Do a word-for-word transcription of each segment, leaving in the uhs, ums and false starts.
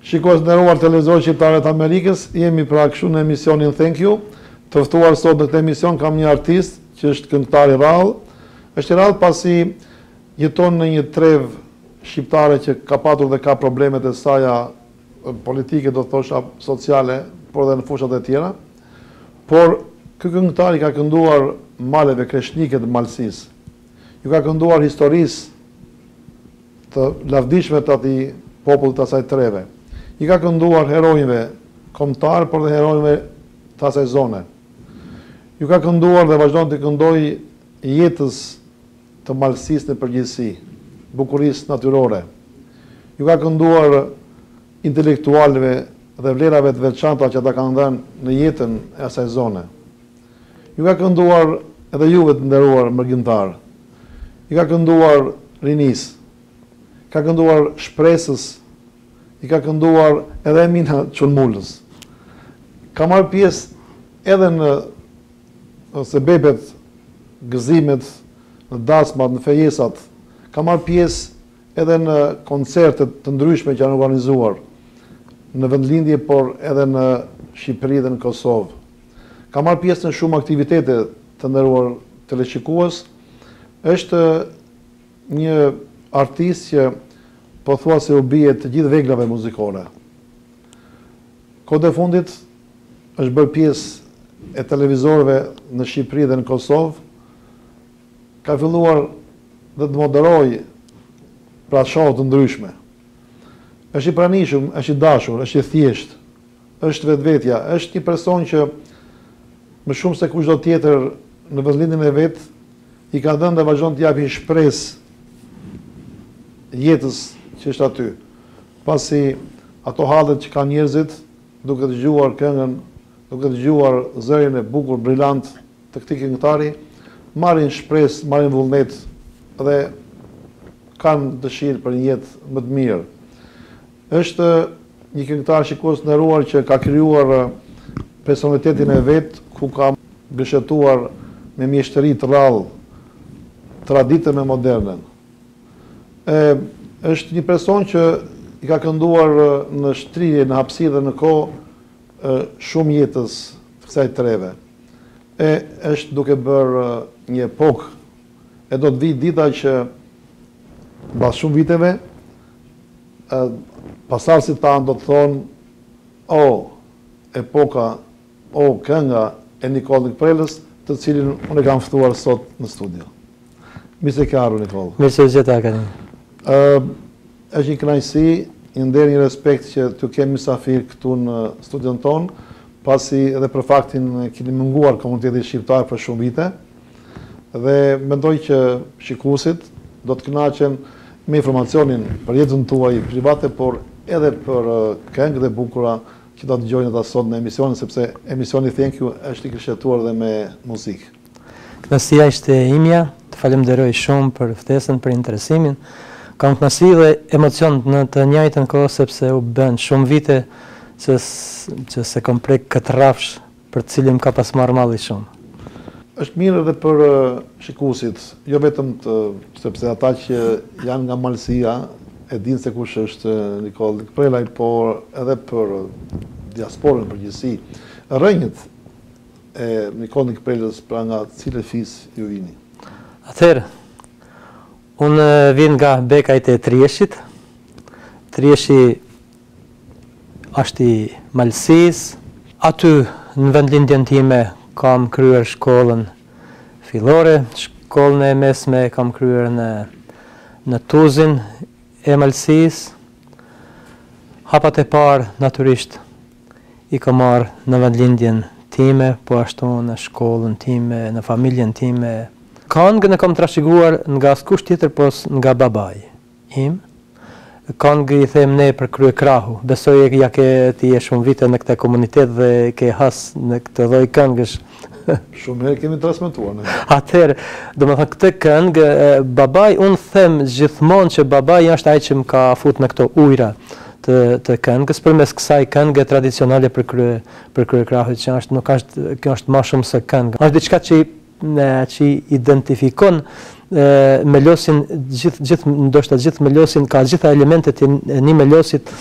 Shikues nderuar televizor shqiptare të Amerikës, jemi pra kështu në emisionin Thank You. Të ftuar sot në këtë emision kam një artist që është këngëtar i rrallë. Është i rrallë pasi jeton në një trev shqiptare që ka patur dhe ka problemet e saja politike, do thosha sociale, por dhe në fushat e tjera. Por ky këngëtar i ka kënduar maleve kreshnike të Malësisë. Ju ka kënduar historisë të lavdishme të atij popullit të asaj treve. I ka kënduar herojve kombëtar, por dhe herojve të asaj zone. Ju ka kënduar dhe vazhdon të këndoj jetës të Malësisë në përgjithësi, bukurisë natyrore. Ju ka kënduar intelektualëve dhe vlerave të veçanta që ata kanë dhënë në jetën e asaj zone. Ju ka kënduar edhe juve të nderuar mërgjimtar. I ka kënduar rinisë, ka kënduar shpresës, i ka kënduar edhe Emina Çulmullës. Ka marrë pjesë edhe në sebepet, gëzimet, në dasmat, në fejesat. Ka marrë pjesë edhe në koncertet të ndryshme që janë organizuar në vendlindje, por edhe në Shqipëri dhe në Kosovë. Ka marrë pjesë në shumë aktivitete të nderuar teleshikues. Është një artist që po thua se u bie të gjithë veglave muzikore. Kohët e fundit është bërë pjesë e televizorëve në Shqipëri dhe në Kosovë. Ka filluar dhe të moderoj pra show të ndryshme. Është i pranishëm, është i dashur, është i thjeshtë, është vetvetja, është një person që më shumë se kushdo tjetër në vendlindjen e vet i ka dhënë dhe vazhdon të japë shpresë jetës që është aty. Pasi ato hallet që kanë njerëzit, duke dëgjuar këngën, duke dëgjuar zërin e bukur, brillant të këtij këngëtari, marrin shpresë, marrin vullnet dhe kanë dëshirë për një jetë më të mirë. Është një këngëtar shikues nderuar që ka krijuar personalitetin e vet, ku ka gëshëtuar me mjeshtëri të rrallë traditën e modernën. E, është një person që i ka kënduar në shtrirje, në hapësirë dhe në kohë shumë jetës të kësaj treve. E është duke bërë një epokë, e do të vi dita që mbas shumë viteve pasardhësit tanë do të thonë, o epoka, o kënga e Nikol Nikprelës, të cilin unë e kam ftuar sot në studio. Mirë se ke ardhur, Nikol. Mirë se u gjeta, Akademi. Uh, është një kënaqësi, një nder, një respekt që të kemi mysafir këtu në studion tonë, pasi edhe për faktin keni munguar komunitetin shqiptar për shumë vite, dhe mendoj që shikuesit do të kënaqen me informacionin për jetën tuaj private, por edhe për këngë dhe bukura që do të dëgjojnë ata sot në emisionin, sepse emisioni Thank You është i kërshëtuar dhe me muzikë. Kënaqësia ishte imja, të falenderoj shumë për ftesën, për interesimin. Kam kënaqësi dhe emocion në të njëjtën kohë, sepse u bën shumë vite që, që se kam prek këtë rrafsh për të cilin ka pas marrë malli shumë. Është mirë edhe për shikuesit, jo vetëm të, sepse ata që janë nga Malësia e dinë se kush është Nikol Nikprelaj, por edhe për diasporën përgjithësi. Rrënjët e Nikol Nikprelës, pra nga cilë fis ju vini? Atëherë, unë vin nga bekajt e Trieshit. Trieshi është i Malësisë. Aty në vendlindjen time kam kryer shkollën fillore, shkollën e mesme kam kryer në në Tuzin e Malësisë. Hapat e parë natyrisht i kam marrë në vendlindjen time, po ashtu në shkollën time, në familjen time. Këngën e kam trashëguar nga askush tjetër pos nga babai im. Këngë i them ne për krye krahu. Besoj e ja ke ti e shumë vite në këtë komunitet dhe ke has në këtë lloj këngësh. Shumë herë kemi transmetuar ne. Atëherë, domethënë këtë këngë babai, unë them gjithmonë që babai është ai që më ka fut në këto ujëra të të këngës përmes kësaj këngë tradicionale për krye për krye krahut, që është nuk është kjo është më shumë se këngë. Është diçka që në që identifikon e, melosin, gjithë, gjithë, ndoshta gjithë melosin, ka gjitha elementet e një melosit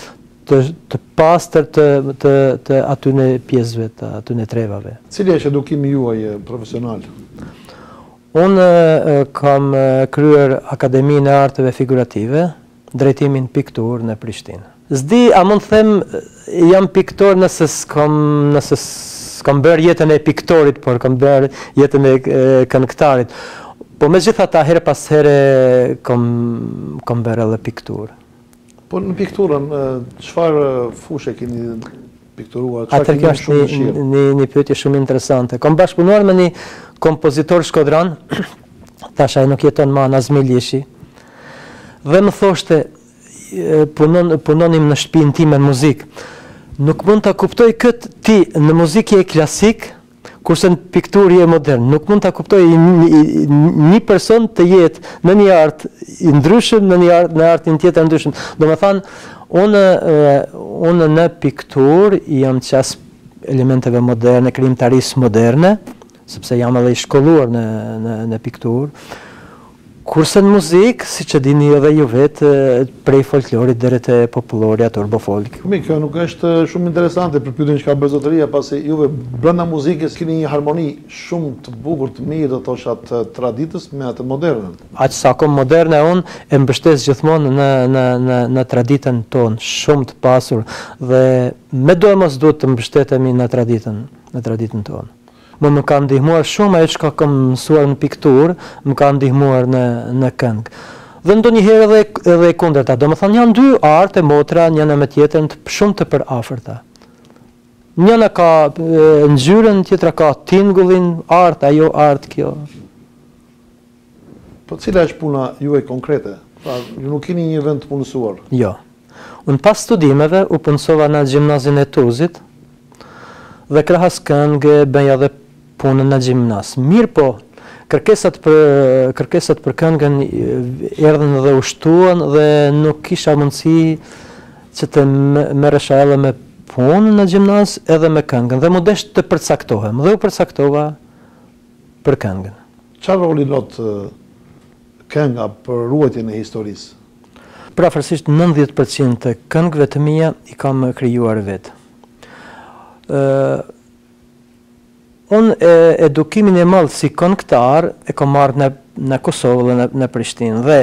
të, të pastër të, të, të atyne pjesëve, të atyne trevave. Cili është edukimi juaj profesional? Unë kam kryer Akademinë e Arteve Figurative, drejtimin piktur në Prishtinë. Zdi, a mund them, jam piktor nëse s'kam, nëse s'kam bërë jetën e piktorit, por kam bërë jetën e këngëtarit. Po me gjitha ta herë pas herë kam, kam bërë edhe piktur. Po në pikturën, çfarë fushë keni pikturuar? Atër kjo është një, një, një pyetje shumë interesante. Kam bashkëpunuar me një kompozitor shkodran, tash ai nuk jeton më, Nazmi Lishi, dhe më thoshte, punon, punonim në shtëpinë time në muzikë. Nuk mund ta kuptoj këtë ti në muzikë je klasik, kurse në pikturë je modern. Nuk mund ta kuptoj një, një person të jetë në një art i ndryshëm, në një art, në artin tjetër ndryshëm. Domethënë, unë unë në pikturë jam qas elementeve moderne, krijimtarisë moderne, sepse jam edhe i shkolluar në në, në pikturë. Kurse në muzikë, si që dini edhe ju vetë, prej folklorit deri te popullori atë urbofolk. Mi, kjo nuk është shumë interesante për pyetjen çka bën zotëria, pasi juve brenda muzikës keni një harmoni shumë të bukur, të mirë, do thosha të traditës me atë modernën. Aq sa kom moderne unë e mbështes gjithmonë në në në në traditën tonë, shumë të pasur dhe me do e mos duhet të mbështetemi në traditën, në traditën tonë. Më më ka ndihmuar shumë ajo çka kam mësuar në pikturë, më ka ndihmuar në në këngë. Dhe ndonjëherë edhe edhe e kundërta. Domethënë janë dy arte motra, njëna me tjetrën shumë të përafërta. Njëna ka ngjyrën, tjetra ka tingullin, art, ajo art kjo. Po cila është puna juaj konkrete? Pra, ju nuk keni një vend të punësuar? Jo. Unë pas studimeve u punësova në gjimnazin e Tuzit dhe krahas këngë bëja edhe punën në gjimnaz. Mirë po, kërkesat për, kërkesat për këngën erdhën dhe u shtuan dhe nuk kisha mundësi që të merresha edhe me punën në gjimnaz edhe me këngën. Dhe më desh të përcaktohem dhe u përcaktova për këngën. Çfarë roli lot kënga për ruajtjen e historisë? Praafërsisht nëntëdhjetë përqind të këngëve të mia i kam krijuar vetë. Uh, unë e, edukimin e madh si këngëtar e kam marrë në, në Kosovë dhe në, në Prishtinë dhe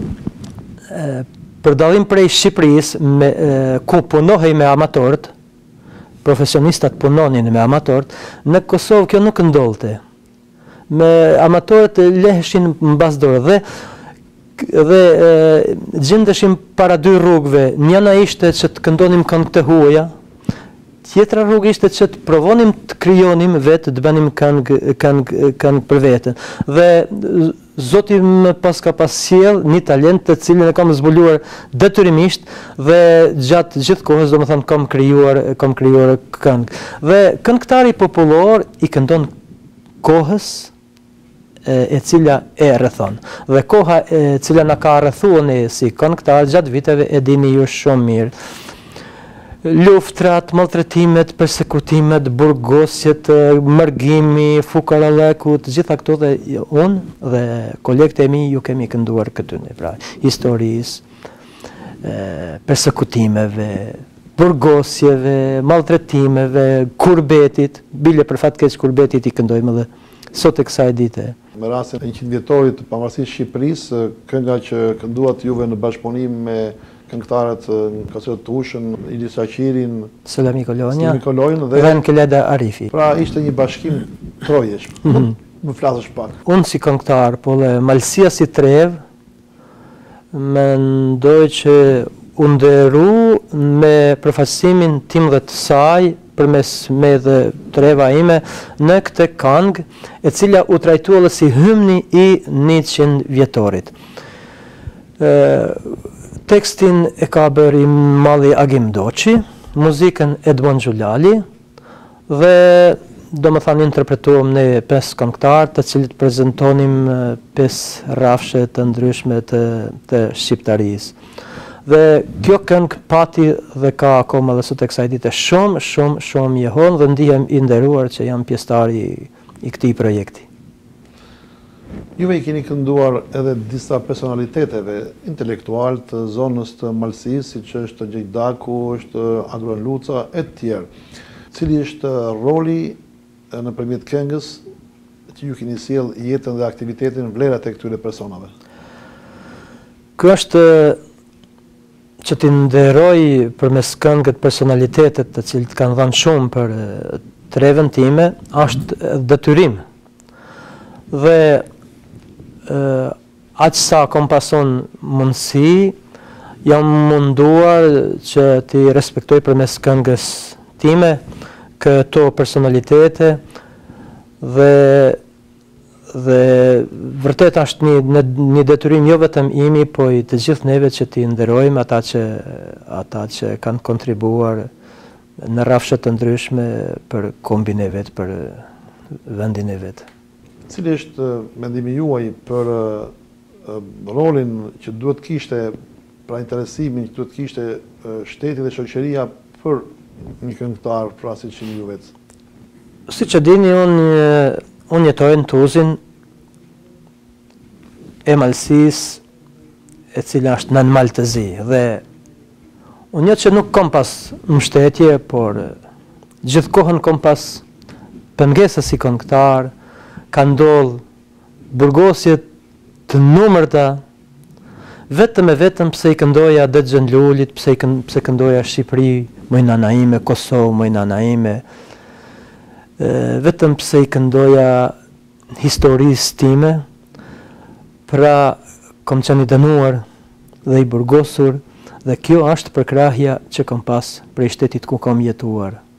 e, për dallim prej Shqipërisë me, e, ku punohej me amatorët, profesionistat punonin me amatorët, në Kosovë kjo nuk ndodhte. Me amatorët leheshin mbas dorë dhe dhe e, gjendeshim para dy rrugëve. Njëna ishte që të këndonim këngë të huaja, tjetra rrugë ishte që të provonim të krijonim vetë, të bënim këngë këngë këngë për veten. Dhe Zoti më pas ka pas sjell një talent të cilin e kam zbuluar detyrimisht dhe gjatë gjithë kohës domethënë kam krijuar kam krijuar këngë. Dhe këngëtari popullor i këndon kohës e cila e rrethon. Dhe koha e cila na ka rrethuar ne si këngëtar gjatë viteve e dini ju shumë mirë. Luftrat, maltretimet, persekutimet, burgosjet, mërgimi, fukaralleku, të gjitha këto dhe unë dhe kolegët e mi ju kemi kënduar këtyne, pra, historisë, persekutimeve, burgosjeve, maltretimeve, kurbetit, bile për fat keq kurbetit i këndojmë dhe sot e kësaj dite. Me rastin e njëqind vjetorit të pavarësisë Shqipërisë, kënga që kënduat juve në bashkëpunim me këngëtarët në Kosovë të Ushën, Ilis Aqirin, Selami Kolonja dhe dhe Nkeleda Arifi. Pra ishte një bashkim trojesh. Mm-hmm. Më flasësh pak. Unë si këngëtar, po dhe malësia si trev, mendoj që u nderu me përfaqësimin tim dhe të saj, përmes me dhe treva ime, në këtë këngë, e cila u trajtua dhe si hymni i njëqind vjetorit. E, Tekstin e ka bëri Malli Agim Doçi, muzikën Edmond Xhulali dhe do më thanë interpretuam ne pesë këngëtar të cilët prezentonim pesë rrafshe të ndryshme të, të shqiptarisë. Dhe kjo këngë pati dhe ka akoma dhe sot e kësaj dite shumë, shumë, shumë jehon dhe ndihem i nderuar që jam pjesëtar i, i këtij projekti. Juve i keni kënduar edhe disa personaliteteve intelektual të zonës të Malësisë, siç është Gjejdaku, është Agron Luca e të tjerë. Cili është roli nëpërmjet këngës që ju keni sjell jetën dhe aktivitetin, vlerat e këtyre personave? Ky është që t'i nderoj përmes këngët personalitetet të cilët kanë dhënë shumë për trevën time, është detyrim. Dhe Uh, aq sa kom pason mundësi, jam munduar që t'i respektoj përmes këngës time këto personalitete dhe dhe vërtet është një, një detyrim jo vetëm imi, po i të gjithë neve që t'i nderojmë ata që ata që kanë kontribuar në rrafshe të ndryshme për kombin e vet, për vendin e vet. Cili është mendimi juaj për rolin që duhet kishte, pra interesimin që duhet kishte shteti dhe shoqëria për një këngëtar, pra si që një ju vetë? Si që dini, unë un jetoj në Tuzin e Malësisë, e cila është nën Maltëzi, dhe unë jetë që nuk kom pas mbështetje, por gjithkohën kom pas pengesës si këngëtar. Ka ndodhë burgosje të numërta, vetëm e vetëm pse i këndoja Dexhën Lulit, pse, pse këndoja Shqipëri, moj nana ime, Kosovë, moj nana ime, vetëm pse i këndoja historisë time, pra kom qenë i dënuar dhe i burgosur, dhe kjo është përkrahja që kom pas prej shtetit ku kom jetuar.